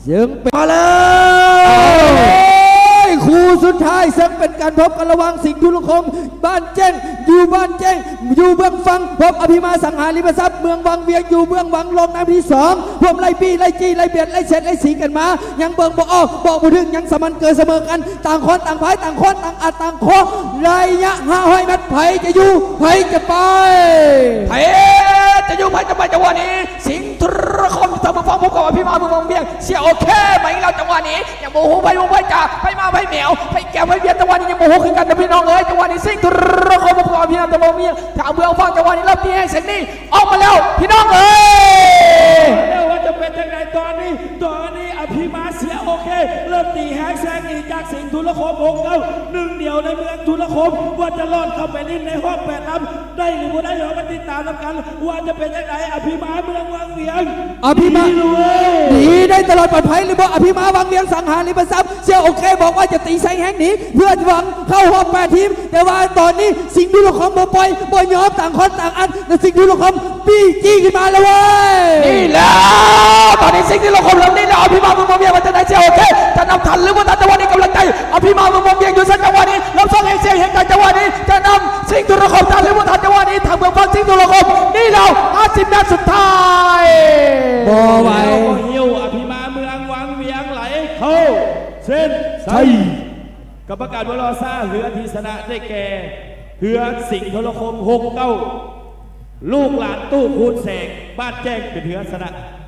จึงเป็นมาแล้วคู่สุดท้ายซึ่งเป็นการพบกันระหว่างสิงห์ทุลคมบ้านแจ้งอยู่บ้านแจ้งอยู่เบื้องฟังพบอภิมาสังหาริมทรัพย์เมืองวังเวียงอยู่เบื้องวังลงน้ำที่2พวกไล่ปี้ไล่จี้ไล่เบียดไล่เฉดไล่สีกันมายังเบิ่งบอกบอกบุถึงยังสมันเกิดเสมอกันต่างคนต่างพายต่างคนต่างอัดต่างโคระยะ500 เมตรไผจะอยู่ไผจะไปไผจะอยู่ไผจะไปจังหวะนี้สิงห์ทุลคมเสมอฟังพบกับอภิมาเมืองวังเวียงเสียโอเคไหมเราจังหวะนี้ยังโมโหไปจ่าไปมาไปเหมียวไปแก้วไปเบียดจังหวะนี้ยังโมโหขึ้นกันนะพี่น้องเอ้ยจังหวะนี้สิงห์ทุลคมพบกับอภิมาเมืองวังเวียงถ้าเมืองฟังจังหวะนี้เริ่มตีให้เสร็จนี่ออกมาแล้วพี่น้องเอ้ยแล้วว่าจะเป็นยังไงตอนนี้อภิมาเสียโอเคเริ่มตีแฮกแซงอีกจากสิงห์ทุลคม1 เดียวในเมืองทุลคมว่าจะรอดเข้าไปเล่นในห้อง8 ลำได้หรือไม่ได้เรามาติดตามกันว่าจะเป็นยังไงอภิมาเมืองวังเวียงอภิมาหนีได้ตลอดปลอดภัยหรือบอกอภิมาวังเวียงสังหาริมทรัพย์เสียโอเคบอกว่าจะตีแซงแห่งนี้เพื่อหวังเข้าห้อง8 ทีมแต่ว่าตอนนี้สิงห์ทุลคมปล่อยยอมต่างคนต่างอันแต่สิงห์ทุลคมปี้จี้ขึ้นมาแล้วเว้ยนี่แล้วตอนนี้สิงห์ทุลคมเริ่มนี่แล้วอภิมาเมืองวังเวียงมันจะได้เสียโอเคจะนำทันหรือว่าทันจังหวะนี้กำลังใจอภิมาเมืองวังเวียงอยู่สักจังหวะนี้เราส่งให้เสียงเห็นกันจังหวะนี้จะนำสิงห์ทุลคมทันหรือว่าทันจังหวะนี้ทางเมืองฟังสิงห์ทุลคมนี่แล้ว50 เมตรสุดท้ายบอไว้หิวอภิมาเมืองวังเวียงไหลเข้าเส้นชัยกรรมการวรซ่าเหือทีชนะได้แก่เหือสิงห์ทุลคม69ลูกหลานตู้คูณแสงบ้านแจ้งเป็นเหือชนะ